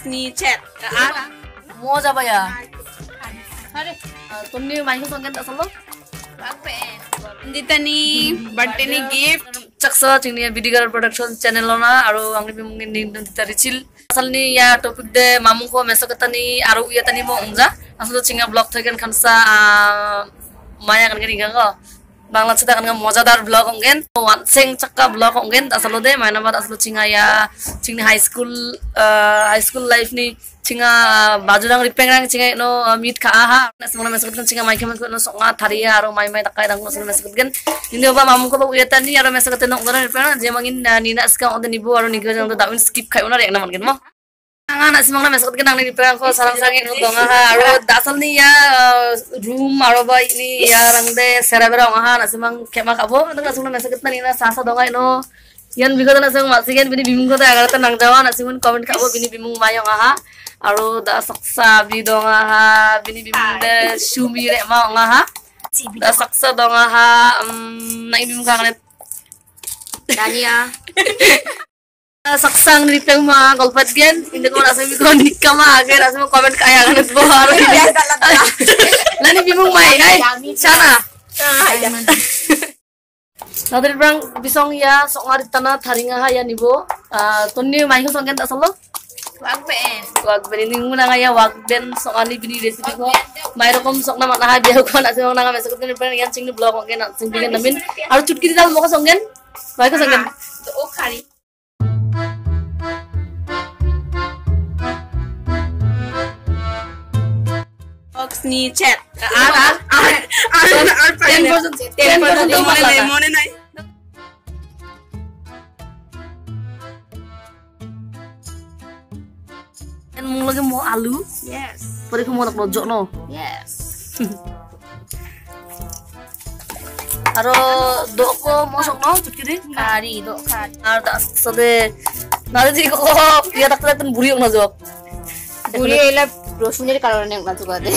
ni chat. Mau apa ya? Tuni main ke songken tak selalu? Dita ni birthday ni gift. Caksa cingni Bidigar Production channel lona, aru angni bimungin ni dita ricil. Asal ni ya topik de mamung ko meso kata ni aru iya tani mo unja. Asal cinga blog theken kansa maya kan gini gangga. Bangla cerita kan mojadar blog ongen, sing cakka blog ongen. Asal de mana mat asal cinga ya cingni high school life ni. Cinga baju dang ripeng dang cinga no meet ka aha semua masuk kan cinga mai kemen no songa tharia aro mai takai dang no semua masuk kan ini oba mamung ko uyata ni aro masuk kan no ngora ripeng je mangin nina ska onde nibu aro nigo jang da win skip kai ona rek na man mo anga na semua masuk kan nang ripeng ko sarang sarang no donga ha aro dasal ni ya room aro ba ini ya rang de serabera aha na semang kema kabo nang semua masuk kan ni na sasa donga no yan bigoda na semang masigen bini bimung ko da agarata nang jawa na semua comment kabo bini bimung mayong aha aru da saksa bidong aha bini bimung de shumi re ma ngaha da saksa dong aha na ibim kanget Dania saksang ni peng ma golpat gen inde ko rasa bi ko nikama age rasa mo comment kaya kan bo aru lani bimung mai hai sana nadir brang bisong ya sok ngari tanah tharinga ha ya nibo tonni mai ko songen tak solo Wagben ini muna ngaya wagben sokani bini resipi ko mai rokom sok na mana dia ko na sing na mesok ni pen yan sing ni blog ko na sing bigen namin aru chutki dal mo ko songen mai ko songen O khari Fox ni chat. 10% mone nai. Mung lagi mau alu, Yes. pari ko mau nak lojok no. Yes. Aro doko mau sok no chutki di. Kari do kari. Ar tak sade. Nadi ko ya tak kelihatan buri na jok. Buri ela rosmini kalau neng bantu kade.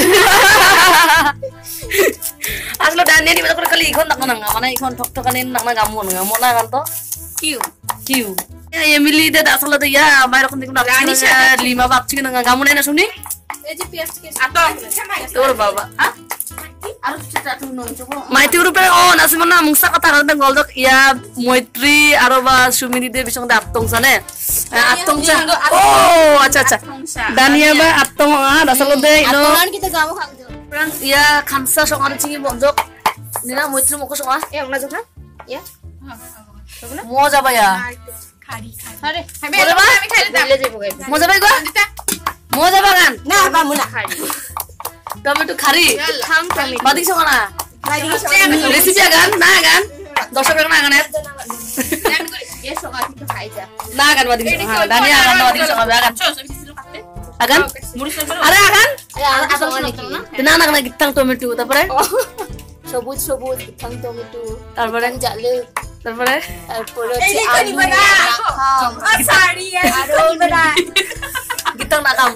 Aslo dani di betul kali ikon tak nang mana ikon tok tokanin nak ngamon na kan to. Kiu. Ya mili de tak salah de ya mai rokon dikun Rani nak 5 bab cikin nang ngamon na suni. Atau Tur baba. Ah? harus cerita dulu coba. Mai tu rupe oh nasi mana mungsa kata kan goldok ya moitri aroba sumini de bisong daptong sane. Atong sa. Oh, acha. Dania ba atong da salah de no. Aturan kita gamu kang jo. Perang ya kansa sok ada cingi bonjok. Nina moitri mo ko sok ah. Ya, unajok na? Ya. Mo jaba ya. Hari. Kami kali tak. Mo jaba gua. Mo jaba kan. Nah, kamu nak hari. Tomato khari. Kami. Badik sok na. Resipi kan? Nah kan? Dosok yang na kan ya. Ya, so kita kaja. Nah kan badik sok. Dania akan badik sok kan. Akan? Ada kan? Ya, atau ni. Tenang nak gitang tomato tapare. সবুজ ঠাং টমেটো তারপরে জালে তারপরে হচ্ছে আলু নাকাম সারি আরো বড়া gitang nakam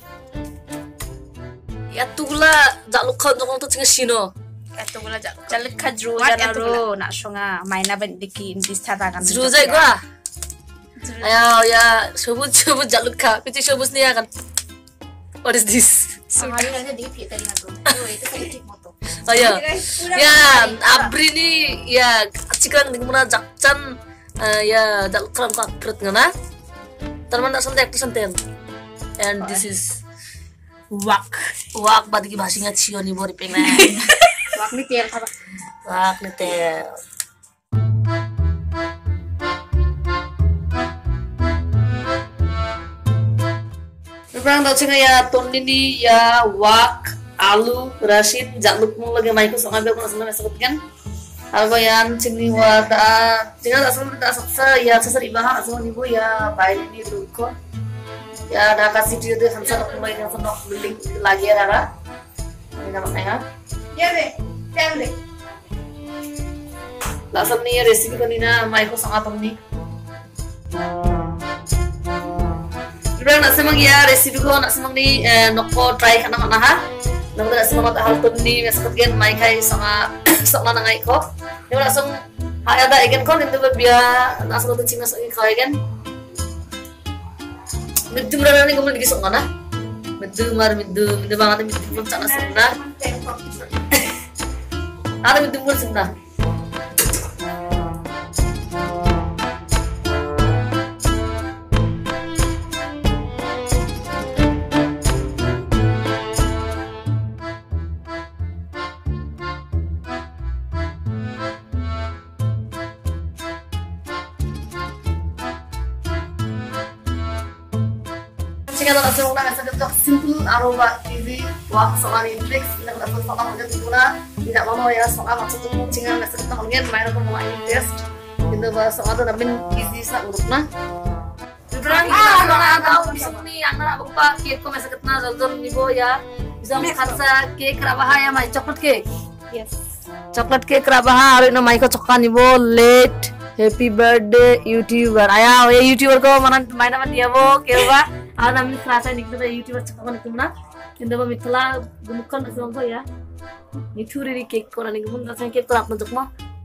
ya tugula jaluk khan jong to chinga sino এতগুলা জালে খাজরু জালারো না সঙ্গা মাইনা বেন্দিকি দিস্তা Dagan jrujai gua ayo ya সবুজ jaluk kha pichi সবুজ niya kan what is this hari aja dikit tadi ngatur itu kan tik moto ayo ya abri ni ya cikan dimana jakcan ya jaluk kram ka krut ngana tarman tak santai aktu santai and this is wak badiki bhasinga chio ni bori pengna wak ni tel apa wak ni tel Perang tau cina ya tonni ni ya wak alu rasin jaluk mung lagi mai ko songa be ko sana mesot kan algo yan cingni wa da cina da saksa ya sasar ibaha aso ni bo ya bai ni lu ko ya da kasih dia de sansa ko mai na sono building lagi rara ini nama saya ya be family lasam ni resipi ko ni na mai ko songa tonni Perang nak semang ya resipi ko nak semang ni noko try kana mana ha namun nak semang hal tonni mesot gen mai kai songa sokna nangai ko dia langsung ada igen kon itu biar langsung tu cina sok ko igen Midum rani kamu lagi sok mana? Midum banget midum pun sana sebentar. Ada midum pun sebentar. Kita langsung nak simple aroma easy wah soal tricks kita langsung soal aja tuna tidak mau ya soal maksud tu cinga nasi kita mungkin main aku mulai test kita bahas soal tu tapi easy sa urut na berang kita soal tahu bisa ni anak apa cake ko masa ketna jal nibo ya bisa makan sa cake rabaha ya mai chocolate cake Yes. chocolate cake rabaha aru ino mai ko chokka nibo late happy birthday YouTuber aya ye YouTuber ko mana main nama dia bo kewa आज हमने क्लास है निकलता है यूट्यूबर चक्कर निकलना ना इंदर वो मिथला गुमुक्कन असम को या निचुरी केक को रानी गुमुक्कन असम केक को आपने जख्मा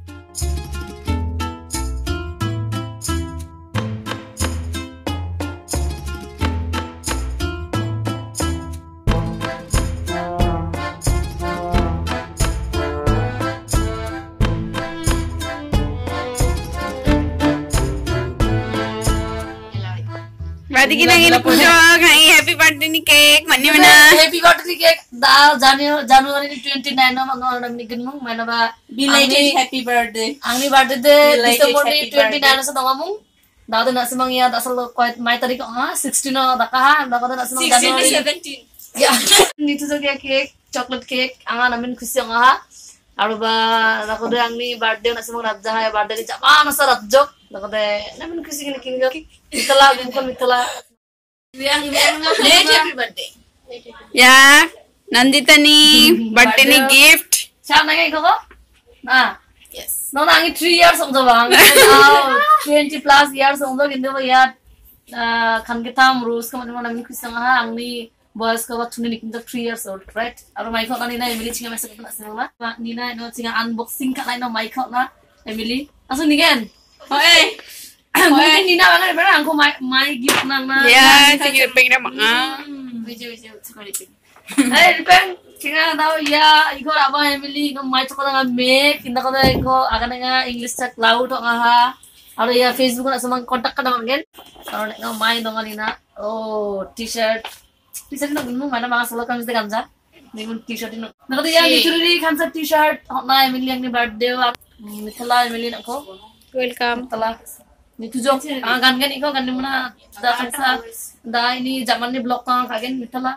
Berarti kita ingin pujo ngai happy birthday ni cake mana mana. Happy birthday cake dah January 29 no mango namni ginmu mana ba Belated happy birthday. angni birthday de December 29 sa dongamung dah na semang ya asal quite my tarik 16 no da ka da na semang January 17. ya nitu so cake chocolate cake anga namin khushi anga aru ba nakode angni birthday na semang rajja hai birthday ni jama na sa rajjo nakode namin khushi ni kingo mitala bukan mitala Late happy birthday. Ya, Nandita ni birthday ni gift. siapa nanya iko ko nah Yes. no nangi 3 years ong bang 20 plus years ong kintu ba ya kan kita murus kamu mana namin khushi anga angni boys ko ba tuni kintu 3 years old right aru mai ko na Emily chinga message na sila ni na no chinga unboxing ka na mai ko na Emily aso nigen Oi. mungkin Nina banget benar aku mai gift nang na Ya, sige pengen mga. video sekali depend chinga tahu ya iko apa Emily no mai to ka make kinda ko iko akan nga English chat cloud to nga aru ya Facebook na samang contact ka naman gen aru nga mai dong Nina oh t-shirt no gunu mana mga solo kamis de gamja nimun t-shirt no nakata ya literally kansa t-shirt na Emily ang ni birthday mithala Emily nako Welcome. mithala nitu jong gan iko gan muna da kansa da ini zaman ni blog ka kagen mithala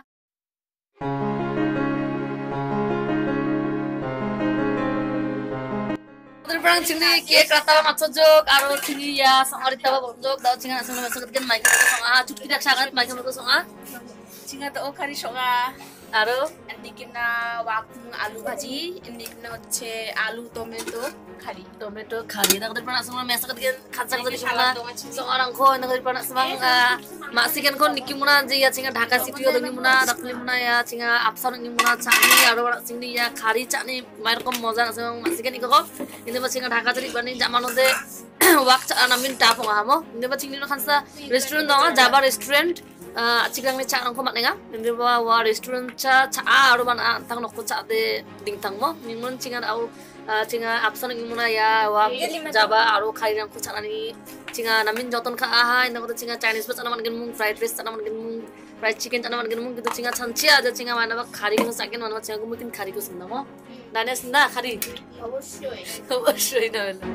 Terperang cini cake rata macam jok, aro cini ya sangat rita bonjok, dah cina asal masuk kan mic itu sangat cukup tidak sangat mic itu sangat, Chinga to kari shoga. aro Andikin na waktu alu bhaji, andikin na hচ্ছে alu tomato kari. tomato kari, dah terperang asal masuk kan kacang jadi semua, seorang ko, dah terperang semang masih kan ko niki muna jadi ya cina Dhaka city itu niki muna, dapli muna ya cina apsar niki muna cani, aro cini ya kari cani, main ko moza asal masih kan iko ko, ini masih cina Dhaka jadi bani zaman ode waktu namin tapo ngamo, ini masih cini no kansa restaurant dong, Java restaurant. Cikang ni cak nangko maknenga, ini bawa restaurant cak aru mana tang nokko cak de ding tang mo, nimun cinga au cinga apsan ni muna ya wa Java aru kari nangko cak ni cinga namin joton ka aha, ini kota cinga Chinese bas anaman genmung fried rice anaman genmung fried chicken anaman genmung gitu cinga chanchi aja cinga mana ba kari ko sakin mana cinga ko mungkin kari ko senda mo, dane senda kari, অবশ্যই না বলে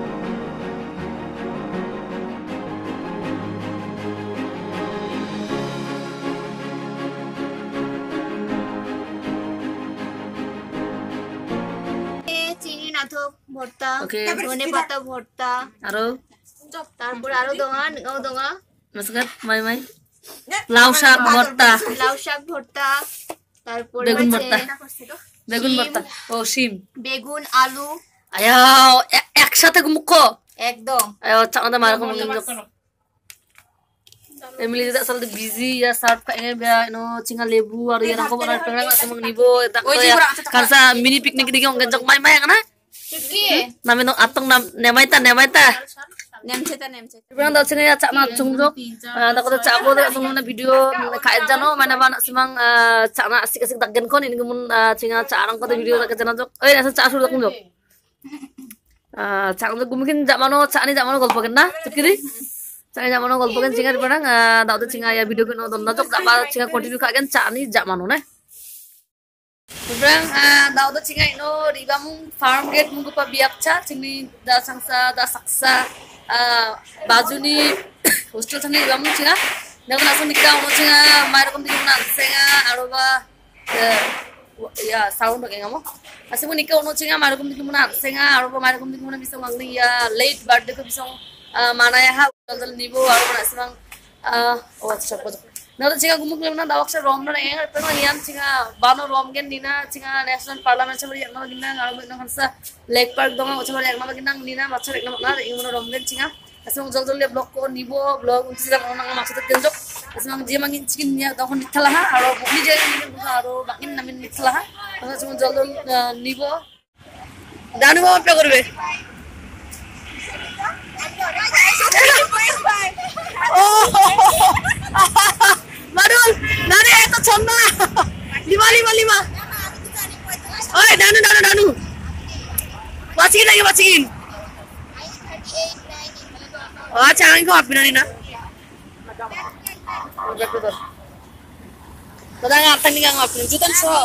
চিনি নাথক ভর্তা ওকে ধনে পাতা ভর্তা আরো তারপর আরো দোঙা নিগাও দোঙা মাসকাত মাই মাই লাউ শাক ভর্তা লাউ শাক ভর্তা তারপর বেগুন ভর্তা বেগুন ভর্তা ও শিম বেগুন আলু আয়া একসাথে মুখো একদম ayo cak na marako mangimjok Emily tidak selalu busy ya saat kayaknya biar no cinga lebu ada yang aku pernah pengen nggak semang nibo tak ya karena mini piknik di gong ganjok mai mai kan কি namin no atong nemaita Nemceta. Ibrang daw singa cak na chungjok. Dako da cak ko da sung na video kait jano mana ban simang cak na asik-asik dakgen kon ini gumun singa cak arang ko da video da jana jok. Oi asa cak sur dakum jok. Cak na gumukin jamano cak ni jamano golpo kenna tukiri. Cak jamano golpo ken singa ibrang daw da singa ya video keno don jok jaba singa continue kagen cak ni jamano na. Ibrang daw da singa ino ribamung farm gate munggu pa biapcha sini da sangsa da saksa bajuni hostel thani gamu chinga nakon asun nikka ono chinga mai rokom dikun na senga aroba ya sound ke ngamo asimu nikka ono chinga mai rokom dikun na senga aroba mai rokom dikun na bisong angli ya late birthday ko bisong manaya ha dal nibo aroba asimang o acha ko nado chinga gumuk lemna dawaksha rom na enga pero niam chinga bano rom gen dina chinga national parliament sabari yakna ginna aroba na khansa lake park donga ochabari yakna ginna nina machar ekna na ingono rom gen chinga asmang jol le blog ko nibo blog unti jang nang maksud genjok asmang je mangin chikin nya da hon ditalaha aro bukni je ni aro bakin namin ditalaha asmang jol nibo danu ba pe korbe Marul nare eto chonna lima oi danu bachikin oh jangan kau apin na Kadang apa nih nggak apin jutaan so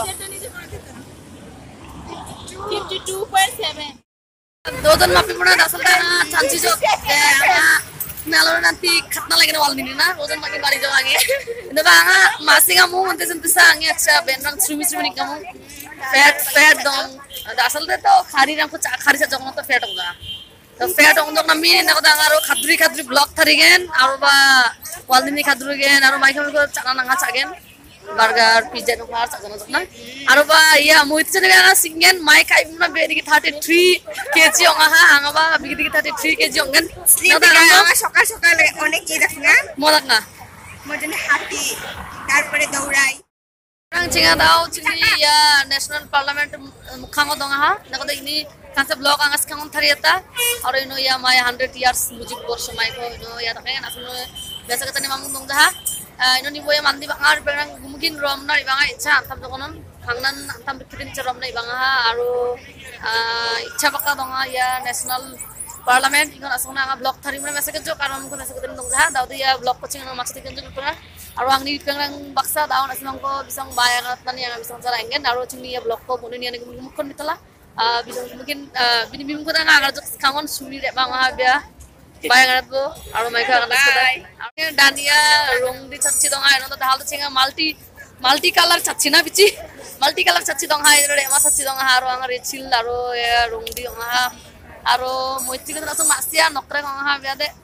52.7 Dodan mapi puna dasar na chanci jo nalor nanti katna lagi na wal nini na dodan makin bari jo lagi itu banga masih kamu nanti sentuh sangi aja benang sumi nih kamu fat dong dasar deh tuh hari aku hari saja kamu tuh fat enggak fat untuk nami nak dangaro kadri blok tharigen aroba wal nini kadri gen aro mai kamu ko cakna nanga cagen burger pizza no par cakna cakna aroba ya muit chene bana singen mai kai muna bedi 33 kg onga anga ba bigi 33 kg ongen সকাল অনেক কি দেখছ না molak na মজনে হাতি তারপরে দৌড়াই Orang Chinga daw chini ya national parliament mukhango donga ha nakoda ini kansa blog angas kangon thariata aro ino ya mai 100 years mujib borsho mai ko ino ya taken asuno besa katani mamung dong ha ino ni boya mandi bangar berang mungkin rom na ibanga icha antam dokonon khangnan antam bikitin rom na ibanga ha aro icha baka donga ya national parliament ikon asuna anga blog thari mena message jo karon ko message katin dong ha daw ya blog coaching no maksud ikan jo pura aro angni pengrang baksa daun asimang ko bisang bayangat tani yang bisang cara engen aro chini ya blog ko punin yang mukon mitala bisang mungkin bini bim ko tanga agar jok kangon sumi de bang ha bia bayangat bo aro mai ka anas ko dai aro dania rong di chachi dong ha no dal chinga multi color chachi na bichi multi color chachi dong ha ro ma chachi dong ha aro angar chil aro rong di dong ha aro moiti ko langsung masia nokre ko ha bia de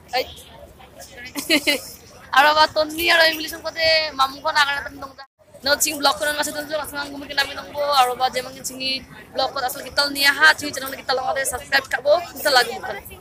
aro ba tonni aro English ko de mamu ko nagar tan dong da no ching blog ko na masih tunjuk asang gumu kina minong bo aro ba jemang chingi blog ko asal kita niya ha chingi channel kita long ade subscribe kabo kita lagi bukan